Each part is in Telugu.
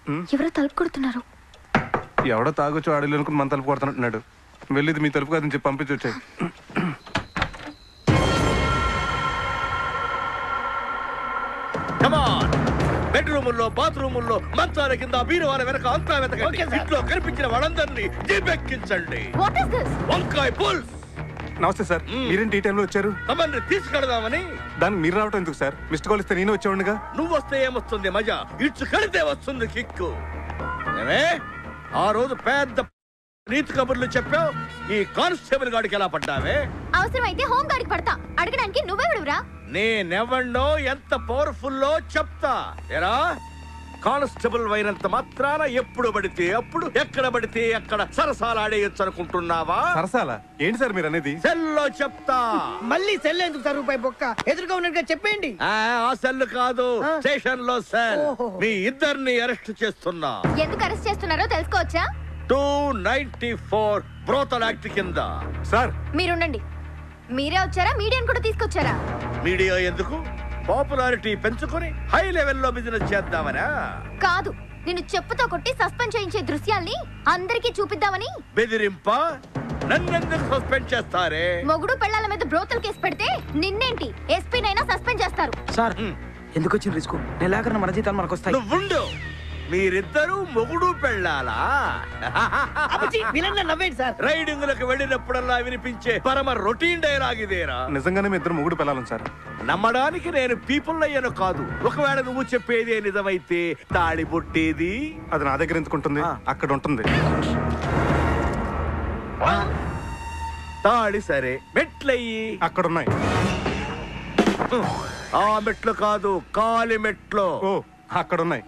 ఎవరో తలుపు కొడుతున్నారు. ఎవడో తాగొచ్చు ఆడలు అనుకుని మన తలుపు కొడుతున్నట్టున్నాడు. వెళ్ళిది మీ తలుపు కాదని చెప్పి పంపించి వచ్చాయి. బెడ్రూముల్లో బాత్రూముల్లో మంచాల కింద బీరువాల వెనక అంతా వెతకండి. ఇంట్లో కనిపించిన వాళ్ళందరినీ జీపెక్కించండి. వంకాయ పుల్స్. నమస్తే సార్, మీరేంటి ఈ టైంలో వచ్చారు? తమని తీసుకెడదామని. దానికి మీరు రావటం ఎందుకు సార్? మిస్డ్ కాల్ ఇస్తే నేను వచ్చేవాడుగా. నువ్వు వస్తే ఏమొస్తుంది మజా, ఇచ్చు కడితే వస్తుంది కిక్కు. ఆ రోజు పెద్ద నీతి కబుర్లు చెప్పావు, ఈ కానిస్టేబుల్ గాడికి ఎలా పడ్డావే? అవసరమైతే హోమ్ గార్డ్కి పడతా. అడగడానికి నువ్వెవడురా? నేనెవన్నో ఎంత పవర్ఫుల్లో చెప్తా. ఎరా కానిస్టేబుల్ అయినంత మాత్రాన ఎప్పుడు పడితే అప్పుడు ఎక్కడ పడితే ఎక్కడ సరసాలు ఆడేయచ్చు అనుకుంటున్నావా? సరసాల ఏంటి సార్ మీరు అనేది? సెల్లో చెప్తా. మళ్ళీ సెల్ ఎందుకు సార్? రూపాయి బొక్క ఎదురుగా ఉన్నట్టుగా చెప్పండి. ఆ సెల్ కాదు, స్టేషన్ లో సెల్. మీ ఇద్దరిని అరెస్ట్ చేస్తున్నా. ఎందుకు అరెస్ట్ చేస్తున్నారో తెలుసుకోవచ్చా? 294 బ్రోతల్ యాక్ట్ కింద. సార్ మీరుండండి. మీరే వచ్చారా? మీడియాను కూడా తీసుకొచ్చారా? మీడియా ఎందుకు? పాపులారిటీ పెంచుకొని హై లెవెల్లో బిజినెస్ చేద్దామనా? కాదు, నిన్ను చెప్పుతో కొట్టి సస్పెండ్ చేయించే దృశ్యాల్ని అందరికీ చూపిద్దామని. బెదిరింప? నన్నెందుకు సస్పెండ్ చేస్తారే? మొగుడు పెళ్ళాల మీద బ్రోతల్ కేసు పెడితే నిన్నేంటి ఎస్పీనైనా సస్పెండ్ చేస్తారు. సార్ ఎందుకు వచ్చిన రిస్క్? నెలాఖరున మన జీతాలు మనకు వస్తాయి. నువ్వుండు. మీరిద్దరూ మొగుడు పెళ్ళాలా? నవ్వేంటి సార్? రైడింగులకు వెళ్ళినప్పుడల్లా వినిపించే పరమ రొటీన్ డైలాగ్ ఇదేరా? నిజంగానే మీ ఇద్దరు మొగుడు పెళ్ళాలి సార్. నమ్మడానికి నేను పీపుల్ అయ్యాను కాదు. ఒకవేళ నువ్వు చెప్పేదే నిజమైతే తాళి పుట్టేది అది నా దగ్గర ఎందుకుంటుంది? అక్కడ ఉంటుంది. తాళి సరే, మెట్లయ్యి అక్కడ ఉన్నాయి. ఆ మెట్లు కాదు, కాలి మెట్లు. ఓ అక్కడ ఉన్నాయి.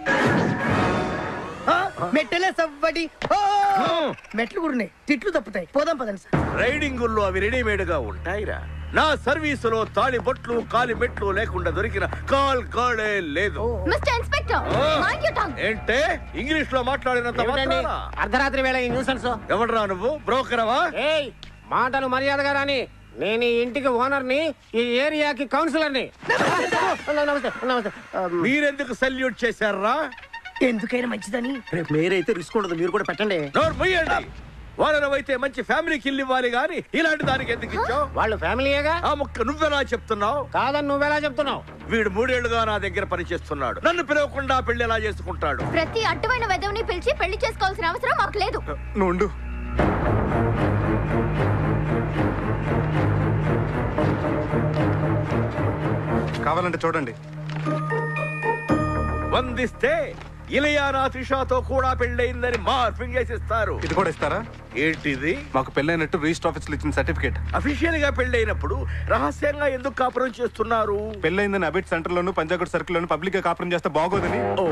మెట్టలే సవ్వడి. మెట్లు కూడా ఉన్నాయి, తిట్లు తప్పుతాయి. పోదాం పదండి సార్. రైడింగుల్లో అవి రెడీమేడ్ గా ఉంటాయిరా. నా సర్వీసులో తాళి బొట్లు కాలి మెట్లు లేకుండా దొరికిన కాల్ గాడే లేదు. Mister inspector, mind your tongue. ఏంటే ఇంగ్లీష్ లో మాట్లాడినంత మాత్రాన? అర్ధరాత్రి వేళ ఈ న్యూసెన్స్. ఎవడ్రా నువ్వు? బ్రోకరవా? ఏయ్, మాటలు మర్యాదగా రాని. నేను ఈ ఇంటికి ఓనర్ని, ఈ ఏరియాకి కౌన్సిలర్ని. నమస్తే నమస్తే. మీరెందుకు సల్యూట్ చేశారా? ఎందుకైనా మంచిదని. రేపు మీరైతే రిస్క్ ఉండదు, మీరు కూడా పెట్టండి. నోరు మూయండి. వాళ్ళనవైతే మంచి ఫ్యామిలీకి ఇల్లు ఇవ్వాలి గాని ఇలాంటి దానికి ఎందుకు ఇచ్చావు? వాళ్ళు ఫ్యామిలీయేగా. ఆ ముక్క నువ్వెలా చెప్తున్నావు? కాదని నువ్వెలా చెప్తున్నావు? వీడు 3 ఏళ్లుగా నా దగ్గర పనిచేస్తున్నాడు. నన్ను పిలవకుండా పెళ్లి ఎలా చేసుకుంటాడు? ప్రతి అడ్డమైన వెదవుని పిలిచి పెళ్లి చేసుకోవాల్సిన అవసరం మాకు లేదు. నువ్వు ఉండు. కావాలంటే చూడండి. వందిస్తే ఇలియానా త్రిషాతో కూడా పెళ్ళయిందని మార్పింగ్ చేసిస్తారు. ఇది కూడా ఇస్తారా? ఏంటిది? మాకు పెళ్ళైనట్టు రిజిస్టర్ ఆఫీస్ లో ఇచ్చిన సర్టిఫికేట్. అఫీషియల్ గా పెళ్ళైనప్పుడు రహస్యంగా ఎందుకు కాపురం చేస్తున్నారు? పెళ్ళైందని అబిట్ సెంటర్ లోను పంజాగుట్ సర్కిల్ లోను పబ్లిక్ గా కాపురం చేస్తే బాగోదని. ఓ,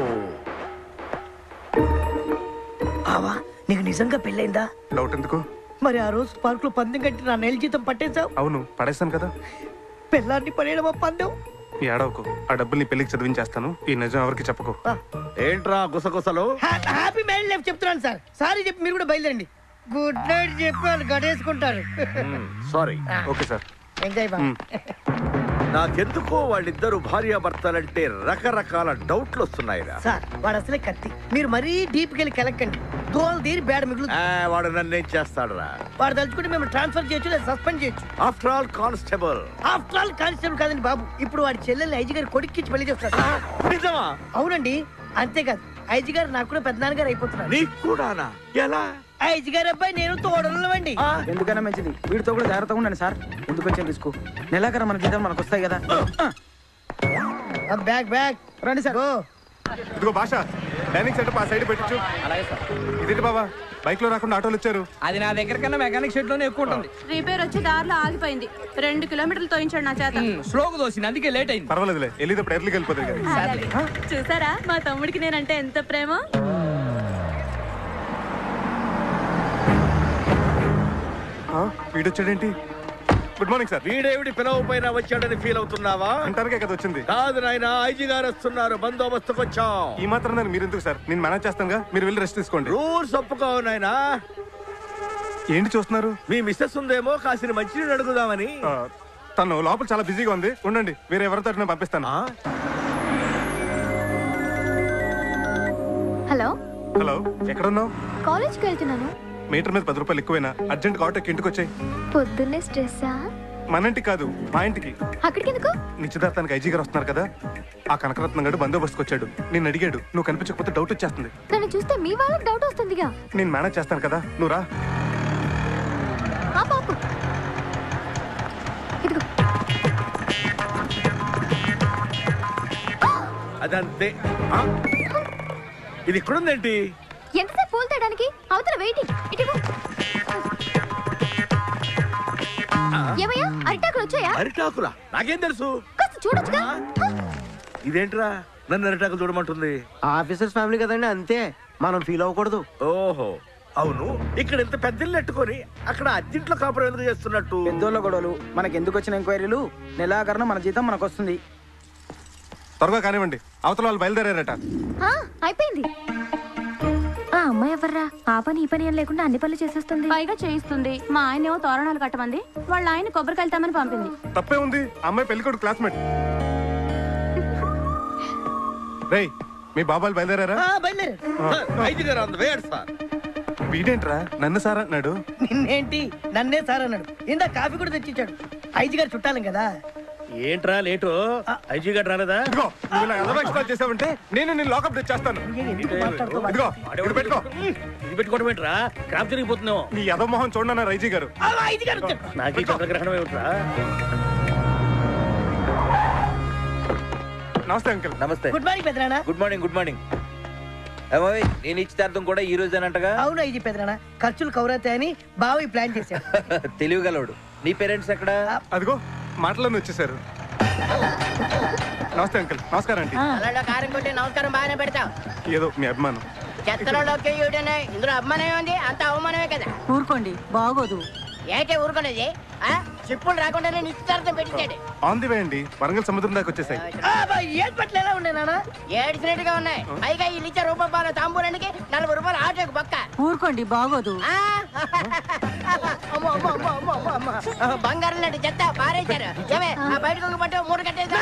ఆవా, నీకు నిజంగా పెళ్ళైందా? డౌట్ ఎందుకు? మరి ఆ రోజు పార్క్ లో పందెం కట్టి నా నెల జీతం పట్టేశావు. అవును, పడేస్తాను కదా. పెళ్ళాన్ని పడేయడమా పందెం? ఈ ఏడవకు, ఆ డబ్బుల్ని పెళ్లికి చదివించేస్తాను. ఈ నిజం ఎవరికి చెప్పకు. ఏంట్రా గుసగుసలు? హ్యాపీ మ్యారేజ్ లైఫ్ చెప్తున్నాను సార్. సారీ చెప్పి మీరు కూడా బయలుదేరండి. గుడ్ నైట్ చెప్పి వాళ్ళు గడేసుకుంటారు. సారీ. Okay sir. ఎంజాయ్ బా. నాకెందుకో వాళ్ళిద్దరు భార్యాభర్తలంటే రకరకాల డౌట్లు వస్తున్నాయిరా. సార్ వాడు అసలే కత్తి. మీరు మరీ డీప్ కెళ్ళి కలక్కండి. దోలు తీరి బ్యాడ్ మిగులు. వాడు నన్నేం చేస్తాడురా? వాడు తలుచుకుంటే మేము ట్రాన్స్ఫర్ చేయొచ్చు లేదా సస్పెండ్ చేయొచ్చు. After all constable. After all constable కాదండి బాబు. ఇప్పుడు వాడి చెల్లెల్ని ఐజీ గారి కొడుక్కిచ్చి పెళ్లి చేస్తాడు. నిజమా? అవునండి. అంతేకాదు, ఐజీ గారు నాకు కూడా పెద్దనాన్నగారు అయిపోతున్నారు. నీకు కూడానా? ఎలా? ఐజీ గారి అబ్బాయి నేను తోడలండి. ఎందుకైనా మంచిది, వీడితో కూడా జాగ్రత్తగా ఉండండి సార్. ఎందుకు వచ్చిన రిస్క్? నెలాఖరు మన జీతాలు మనకు వస్తాయి కదా. బ్యాగ్ బ్యాగ్ రండి సార్. ఇదిగో భాష, డైనింగ్ సెటప్ ఆ సైడ్ పెట్టించు. అలాగే సార్. ఇదేంటి బాబా, బైక్ లో రాకుండా ఆటోలు వచ్చారు? అది నా దగ్గర కన్నా మెకానిక్ షెడ్ లోనే ఎక్కువ ఉంటుంది. రిపేర్ వచ్చి దారిలో ఆగిపోయింది. 2 కిలోమీటర్లు తోయించాడు నా చేత. స్లోగా దోసింది, అందుకే లేట్ అయింది. పర్వాలేదులే, వెళ్ళేటప్పుడు ఎర్లీకి వెళ్ళిపోతుంది కదా. చూసారా మా తమ్ముడికి నేనంటే ఎంత ప్రేమ. వీడొచ్చాడేంటి? Good morning sir. వీడేవిడి పిలవపైన వచ్చాడని ఫీల్ అవుతున్నావా? అంటారుగా కదా వచ్చింది. కాదు నాయన, ఐజీ గారు వస్తున్నారు, బందోబస్తుకు వచ్చాం. ఈ మాత్రం దాన్ని మీరు ఎందుకు సార్? నేను మేనేజ్ చేస్తానుగా, మీరు వెళ్ళి రెస్ట్ తీసుకోండి. రూల్స్ ఒప్పుకోవు నాయన. ఏంటి చూస్తున్నారు? మీ మిస్సెస్ ఉందేమో, కాసిన మంచినీళ్ళు అడుగుదామని. తను లోపల చాలా బిజీగా ఉంది, ఉండండి, వేరే ఎవరితో పంపిస్తాను. హలో హలో, ఎక్కడున్నావు? కాలేజ్కి వెళ్తున్నాను. మీటర్ మీద 10 రూపాయలు ఎక్కువైనా అర్జెంట్ ఆటోకి ఇంటికి వచ్చాయి. పొద్దున్నే స్ట్రెస్సా? మన ఇంటికి కాదు, మా ఇంటికి. అక్కడికి ఎందుకు? నిశ్చితార్థానికి ఐజీ గారు వస్తున్నారు కదా. ఆ కనకరత్నం గడు బందోబస్తుకు వచ్చాడు. నేను అడిగాడు, నువ్వు కనిపించకపోతే డౌట్ వచ్చేస్తుంది. నన్ను చూస్తే మీ వాళ్ళకి డౌట్ వస్తుందిగా. నేను మేనేజ్ చేస్తాను కదా, నువ్వు రా. ఆ పాపు ఇదిగో. అదంతే. ఇది ఇక్కడుందేంటి? ఎంతసేపు పూలు తేయడానికి? అవతల వెయిటింగ్. ఇటుగో. ఏమయ్యా, అరిటాకులు వచ్చాయా? అరిటాకులా? నాకేం తెలుసు? కాస్త చూడొచ్చుగా. ఇదేంట్రా నన్ను అరిటాకులు చూడమంటుంది? ఆఫీసర్స్ ఫ్యామిలీ కదండి, అంతే. మనం ఫీల్ అవ్వకూడదు. ఓహో, అవును. ఇక్కడ ఇంత పెద్దలు నెట్టుకొని అక్కడ అర్జెంట్లో కాపురం ఎందుకు చేస్తున్నట్టు? పెద్దోళ్ళ గొడవలు, మనకి ఎందుకు వచ్చిన ఎంక్వైరీలు, నెలాఖరున మన జీతం మనకు వస్తుంది. త్వరగా కానివ్వండి, అవతల వాళ్ళు బయలుదేరారట. అయిపోయింది. ఆ అమ్మాయి ఎవర్రా? ఆ పని ఈ పని అని లేకుండా అన్ని పనులు చేసేస్తుంది. పైగా చేయిస్తుంది. మా ఆయన ఏమో తోరణాలు కట్టమంది, వాళ్ళ ఆయన కొబ్బరికెళ్తామని పంపింది. తప్పే ఉంది, అమ్మాయి పెళ్ళికొడు క్లాస్మేట్. రేయ్, మీ బాబాలు బయలుదేరారా? బయలుదేరు. ఐజీ గారు అంత వేయడు సార్. వీడేంట్రా నన్ను సార్ అంటున్నాడు? నిన్నేంటి నన్నే సార్ అన్నాడు. ఇందా కాఫీ కూడా తెచ్చిచ్చాడు. ఐజీ గారు చుట్టాలి కదా. ఏంట్రా లేటు? ఐజీ గారు రాలేదా? ఇదిగో, నువ్వు ఇలా ఎలా ఎక్స్ట్రా చేసావంటే నేను నిన్ను లాకప్ తెచ్చేస్తాను. ఇదిగో, ఇది పెట్టుకో. ఇది పెట్టుకోవడం ఏంట్రా? క్రాప్ జరిగిపోతున్నావు. నీ యదవ మొహం చూడన్నా ఐజీ గారు. ఐజీ గారు వచ్చారు. నాకే చంద్రగ్రహణం ఏమిట్రా? నమస్తే అంకుల్. నమస్తే. గుడ్ మార్నింగ్ పెద్దనాన్న. Good morning. Good morning. ఏమోయ్, నేను నిశ్చితార్థం కూడా ఈ రోజేనంటగా? అవును ఐజీ పెద్దనాన్న, ఖర్చులు కౌరవుతాయని బావి ప్లాన్ చేశాడు. తెలివిగలవాడు. నీ పేరెంట్స్ ఎక్కడ? అదిగో మాటలను వచ్చేసారు. నమస్తే అంకుల్. నమస్కారం అండి. కారం కొట్టి నమస్కారం బాగానే పెడతావు. ఏదో మీ అభిమానం. చెత్తలోకి ఇందులో అభిమానం ఉంది, అంత అవమానమే కదా. ఊరుకోండి, బాగోదు. ఏంటి ఊరుకునేది? చిప్పులు రాకుండానే నిశ్చితార్థం పెట్టించాడు. ఆన్ ది వే అండి, వరంగల్ సముద్రం దాకా వచ్చేసాయి. ఏర్పట్లు ఎలా ఉన్నాయి నాన్న? ఏడ్చినట్టుగా ఉన్నాయి. పైగా ఈ లిచ్చ రూపాయల తాంబూలానికి 40 రూపాయలు ఆటోకి పక్క. ఊరుకోండి, బాగోదు. బంగారం లాంటి చెత్త పారేశారు. బయటకు పట్టు 3 కట్టేసి.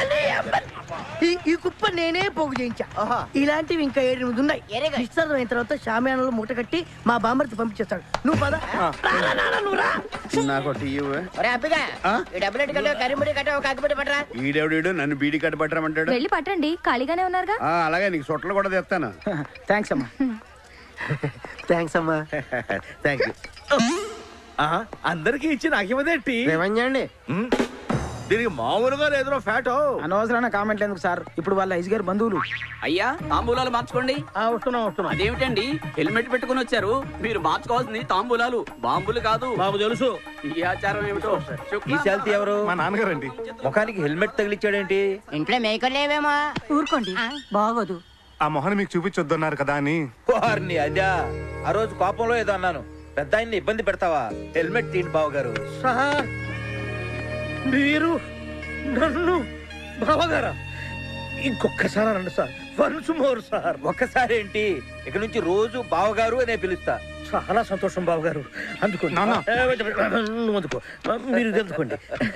ఈ కుప్ప నేనే పోగు చేయించా. ఇలాంటివి ఇంకా 7-8 ఉన్నాయి. నిశ్చితార్థం అయిన తర్వాత షామియానాలో మూట కట్టి మా బామ్మర్తి పంపించేస్తాడు. నువ్వు పద. నాకు ఈడెవడీడు నన్ను బీడీ కట్ట పట్టరామంటాడు. వెళ్ళి పట్టండి, ఖాళీగానే ఉన్నారుగా. అలాగే నీకు సొట్టలు కూడా తెస్తాను. థ్యాంక్స్ అమ్మా. థ్యాంక్స్ అమ్మా. Thank you. అందరికి ఇచ్చి నాకేమదేంటి? అండి. దీనికి మామూలుగా లేదురా ఫ్యాట్. అనవసరమైన కామెంట్లు ఎందుకు సార్? ఇప్పుడు వాళ్ళ ఐజీ గారు బంధువులు. అయ్యా, తాంబూలాలు మార్చుకోండి. వస్తున్నా. అదేమిటండి, హెల్మెట్ పెట్టుకుని వచ్చారు? మీరు మార్చుకోవాల్సింది తాంబూలాలు, బాంబులు కాదు. బాబు తెలుసు ఈ ఆచారం ఏమిటో. ఈ శాల్తీ ఎవరు? మా నాన్నగారండి. ముఖానికి హెల్మెట్ తగిలిచ్చాడేంటి? ఇంట్లో మేకలేవేమో. ఊరుకోండి, బాగోదు. ఆ మొహన్ మీకు చూపించొద్దన్నారు కదా అని. వారిని అదా, ఆ రోజు కోపంలో ఏదో అన్నాను. పెద్ద ఆయన్ని ఇబ్బంది పెడతావా? హెల్మెట్ తీయండి బావగారు. సార్, మీరు నన్ను బావగారా? ఇంకొక్కసారి అనండి సార్. Once more sir. ఒక్కసారి ఏంటి, ఇక నుంచి రోజు బావగారు అనే పిలుస్తా. చాలా సంతోషం బావగారు. అందుకోండి. నాన్న. నువ్వు అందుకో, మీరు తెలుసుకోండి.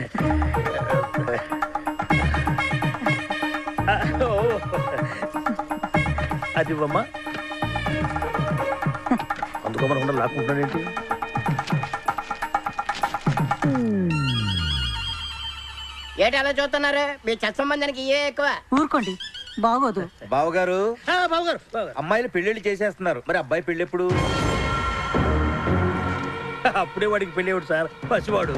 అది ఇవ్వమ్మా. అందుకోమని లాక్కుంటానేంటి? ఏంటి అలా చూస్తున్నారు? మీ చెత్త సంబంధానికి ఏ ఎక్కువ. ఊరుకోండి, బాగోదు. బావగారు, బావగారు అమ్మాయిలు పెళ్లిళ్ళు చేసేస్తున్నారు, మరి అబ్బాయి పెళ్లి ఎప్పుడు? అప్పుడే వాడికి పెళ్ళేవాడు సార్, పసివాడు.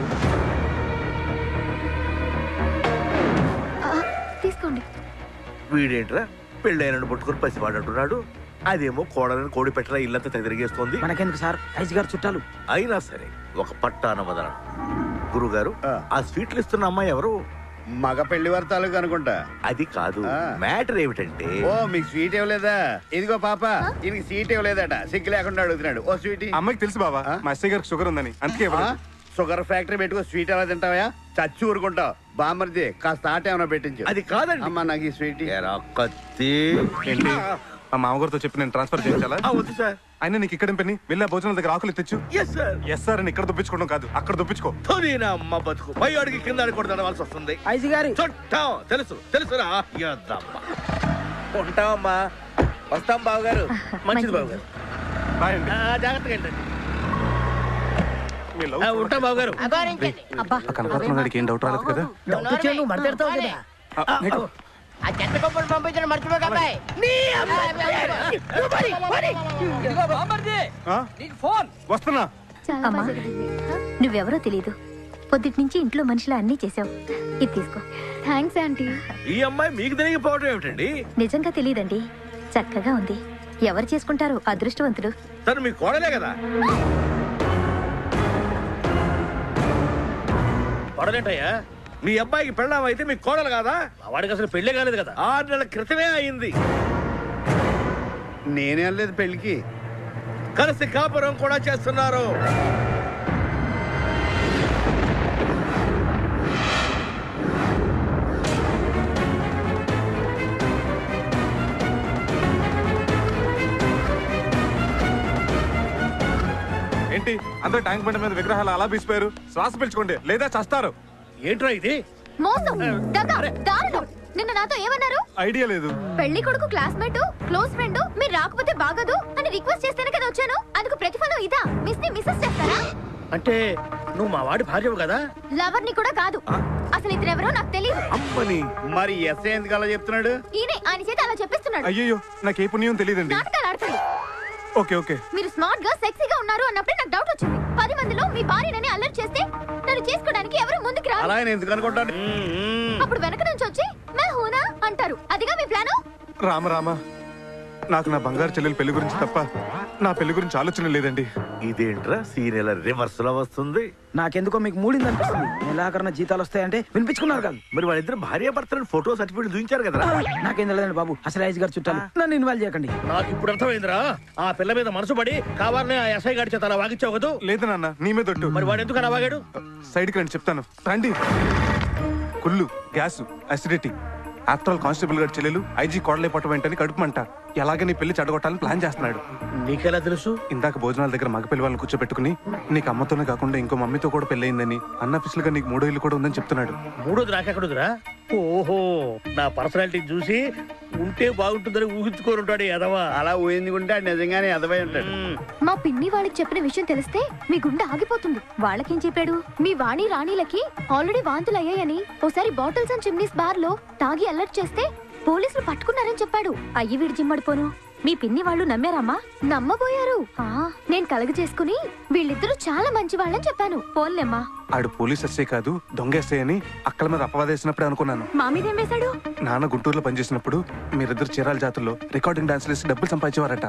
తీసుకోండి. వీడేంట్రా పెళ్ళైన పట్టుకుని పసివాడు అంటున్నాడు. అదేమో కోడలని కోడి పెట్టరా ఇల్లంతా తిరిగేస్తోంది. మనకెందుకు సార్, ఐజీ గారు చుట్టాలు. అయినా సరే ఒక పట్టాన వదల. గురుగారు, ఆ స్వీట్లు ఇస్తున్న అమ్మాయి ఎవరు? మగ పెళ్లి వర్తాలు అనుకుంటా. అది కాదు, మ్యాటర్ ఏమిటంటే. ఓ, మీకు స్వీట్ ఇవ్వలేదా? ఇదిగో పాప, ఈయనకి సీట్ ఇవ్వలేదట, సిగ్గు లేకుండా అడుగుతున్నాడు. ఓ స్వీట్. అమ్మాయికి తెలుసు బాబా, మా అత్తయ్య గారికి షుగర్ ఉందని, అందుకే షుగర్ ఫ్యాక్టరీ పెట్టుకో స్వీట్ ఎలా తింటావా? చచ్చి ఊరుకుంటావు. బామ్మర్ది కాస్త ఆట ఏమైనా పెట్టించు. అది కాదండి అమ్మా, నాకు ఈ స్వీట్. కత్తి ఏంటి? మా మామగారితో చెప్పి నేను ట్రాన్స్ఫర్ చేయించాలా? వద్దు సార్. అయినా నీకు ఇక్కడ పని, వెళ్ళి ఆ భోజనాల దగ్గర ఆకులు తెచ్చు. ఎస్ సార్ అని ఇక్కడ దుప్పించుకోవడం కాదు, అక్కడ దుప్పించుకో. అమ్మ బతుకు పై అడిగి కింద అడిగి కూడా తడవాల్సి వస్తుంది. ఐజీ గారి చుట్టాం తెలుసు తెలుసురా. ఉంటావమ్మా. వస్తాం బావగారు. మంచిది బాబు గారు. బాయ్ అండి. జాగ్రత్తగా వెళ్ళండి. మీ లవ్ ఉంటా బాబు గారు. అగౌరించండి. అబ్బా ఆ కనకరత్నం గారికి ఏం డౌట్ రాలేదు కదా? డౌట్ వచ్చే నువ్వు మడతెడతావు కదా. ఆ చెత్త కుప్పలు పంపించడం మర్చిపోక అబ్బాయి. వస్తున్నా. అమ్మా నువ్వెవరో తెలీదు. పొద్దుటి నుంచి ఇంట్లో మనిషిలా అన్నీ చేసావు. ఇది తీసుకో. Thanks aunty. ఈ అమ్మాయి మీకు తెలియకపోవడం ఏమిటండి? నిజంగా తెలియదండి. చక్కగా ఉంది. ఎవరు చేసుకుంటారు? అదృష్టవంతులు. తను మీ కోడలే కదా? కోడలేంటయ్యా? మీ అబ్బాయికి పెళ్ళాం అయితే మీ కోడలు కాదా? వాడికి అసలు పెళ్లే కాలేదు కదా. 6 నెలల క్రితమే అయింది. నేనే అనలేదు పెళ్లికి. కలిసి కాపురం కూడా చేస్తున్నారు. ఏంటి అందరూ ట్యాంక్ బండ మీద విగ్రహాలు అలా బీసిపోయారు? శ్వాస పీల్చుకోండి లేదా చస్తారు. ఏంట్రా ఇది? మోసం, దగా, దారుణం. నిన్న నాతో ఏమన్నారు? ఐడియా లేదు. పెళ్లి కొడుకు క్లాస్మేట్, క్లోజ్ ఫ్రెండ్, మీరు రాకపోతే బాగదు అని రిక్వెస్ట్ చేస్తేనే కదా వచ్చాను. అందుకు ప్రతిఫలం ఇదా? మిస్సెస్ చేస్తారా? అంటే నువ్వు మా వాడి భార్యవు కదా? లవర్ ని కూడా కాదు. అసలు ఇతరెవరో నాకు తెలియదు. అమ్మని. మరి ఎస్ఐ ఎందుకు అలా చెప్తున్నాడు? ఈయనే ఆయన చేత అలా చెప్పిస్తున్నాడు. అయ్యో నాకు ఏ పుణ్యం తెలియదండి. నాటకాలు ఆడతాడు. Okay okay. మీరు స్మార్ట్ గా సెక్సీగా ఉన్నారు అన్నప్పుడే నాకు డౌట్ వచ్చింది. 10 మందిలో మీ భార్యనని అల్లరి చేస్తే నన్ను చేసుకోవడానికి ఎవరు ముందుకు రారు. అలా ఆయన ఎందుకు అనుకుంటాడు? అప్పుడు వెనక నుంచి వచ్చి మే హూనా అంటారు. అదిగా మీ ప్లాను? రామ రామ, నాకు నా బంగారు చెల్లెలు పెళ్లి గురించి తప్ప నా పెళ్లి గురించి ఆలోచన లేదండి. ఇదేంట్రా సీరియల్ రివర్స్ లో వస్తుంది? నాకెందుకో మీకు మూడింది అనిపిస్తుంది. నెలాఖరున జీతాలు వస్తాయంటే వినిపించుకున్నారు కాదు. మరి వాళ్ళిద్దరు భార్య భర్తలను ఫోటో సర్టిఫికేట్ చూపించారు కదా? నాకేం తెలియదండి బాబు. అసలు ఐజ్ గారు చుట్టాలు. నన్ను ఇన్వాల్వ్ చేయకండి. నాకు ఇప్పుడు అర్థమైందిరా. ఆ పిల్ల మీద మనసు పడి కావాలనే ఆ ఎస్ఐ గారి చేత అలా వాగించావు కదా? లేదు నాన్న, నీ మీద ఒట్టు. మరి వాడు ఎందుకు అలా వాగాడు? సైడ్కి రండి చెప్తాను. రండి. కుళ్ళు, gas, acidity. After all constable గారి చెల్లెలు ఐజీ కోడలైపోవటం ఏంటని కడుపుమంట. ఎలాగ నీ పెళ్లి చెడగొట్టాలని ప్లాన్ చేస్తున్నాడు. నీకెలా తెలుసు? ఇందాక భోజనాల దగ్గర మగ పిల్లి వాళ్ళని కూర్చోబెట్టుకుని నీకు అమ్మతోనే కాకుండా ఇంకో మమ్మీతో కూడా పెళ్ళయిందని, అన్నఫిషియల్ గా నీకు 3వ ఇల్లు కూడా ఉందని చెప్తున్నాడు. 3వది నాకెక్కడుందిరా? ఓహో, నా పర్సనాలిటీ చూసి ఉంటే బాగుంటుందని ఊహించుకోరుంటాడు ఎదవా. అలా ఊహించుకుంటే నిజంగానే ఎదవై ఉంటాడు. మా పిన్ని వాళ్ళకి చెప్పిన విషయం తెలిస్తే మీ గుండె ఆగిపోతుంది. వాళ్ళకేం చెప్పాడు? మీ వాణి రాణిలకి ఆల్రెడీ వాంతులు అయ్యాయని, ఓసారి బాటిల్స్ అండ్ చిమ్నీస్ బార్ లో తాగి అలర్ట్ చేస్తే పోలీసులు పట్టుకున్నారని చెప్పాడు. అయ్యి వీడి జిమ్మడిపోను. మీ పిన్ని వాళ్ళు నమ్మారమ్మా? నమ్మబోయారు. నేను కలుగ చేసుకుని వీళ్ళిద్దరూ చాలా మంచి వాళ్ళని చెప్పాను. పోన్లేమ్మా. ఆడు పోలీస్ ఎస్ఐ కాదు, దొంగ ఎస్ఐ అని అక్కల మీద అపవాదేసినప్పుడే అనుకున్నాను. మా మీద ఏం వేశాడు? నాన్న గుంటూరులో పనిచేసినప్పుడు మీరిద్దరు చీరాల జాతుల్లో రికార్డింగ్ డాన్స్ వేసి డబ్బులు సంపాదించేవారట.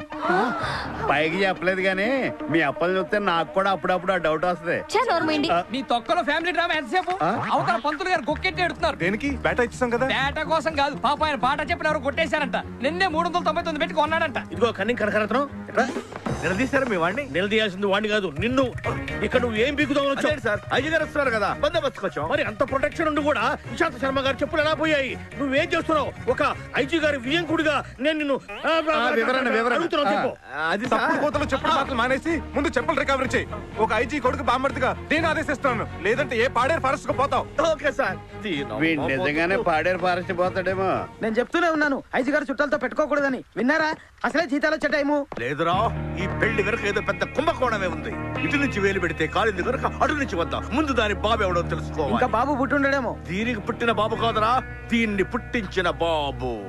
పైకి చెప్పలేదు కానీ మీ అప్పలు చూస్తే నాకు కూడా అప్పుడప్పుడు ఆ డౌట్ వస్తుంది. నీ తొక్కలో ఫ్యామిలీ డ్రామా ఎంతసేపు? అవతల పంతులు గారు గొక్కెట్టి ఎడుతున్నారు. దేనికి? బేటా ఇచ్చేసాం కదా. బేట కోసం కాదు, పాప ఆయన బాట చెప్పిన ఎవరు కొట్టేశారంట. నిన్నే 399 పెట్టి కొన్నాడంట. ఇదిగో కన్నింగ్ కనకరత్నం, నిలదీశారు మీ వాడిని. నిలదీయాల్సింది వాడిని కాదు, నిన్ను. ఇక్కడ నువ్వు ఏం బిగుదావు సార్? ఐజీ గారు వస్తున్నారు కదా, బందోబస్తుకొచ్చావు. మరి అంత ప్రొటెక్షన్ ఉండి కూడా నిశాంత్ శర్మ గారు చెప్పులు ఎలా పోయాయి? నువ్వేం చేస్తున్నావు? ఒక ఐజీ గారి వియంకుడిగా నేను నిన్ను అడుగుతున్నాను, చెప్పు. అది తప్పుడు కోతలు చెప్పుడు మాటలు మానేసి ముందు చెప్పులు రికవరీ చేయి. ఒక ఐజీ కొడుకు బామ్మర్తిగా నేను ఆదేశిస్తున్నాను. లేదంటే ఏ పాడేరు ఫారెస్ట్ కు పోతావు. Okay sir. వీడు నిజంగానే పాడేరు ఫారెస్ట్ పోతాడేమో. నేను చెప్తూనే ఉన్నాను ఐజీ గారు చుట్టాలతో పెట్టుకోకూడదని. విన్నారా? అసలే జీతాలు వచ్చే టైము. లేదురా, ఈ పెళ్లి వెనక ఏదో పెద్ద కుంభకోణమే ఉంది. ఇటు నుంచి వేలు పెడితే కాలింది కనుక అటు నుంచి వద్దాం. ముందు దాని బాబు ఎవడో తెలుసుకోవాలి. ఇంకా బాబు పుట్టుండడేమో. దీనికి పుట్టిన బాబు కాదురా, దీన్ని పుట్టించిన బాబు.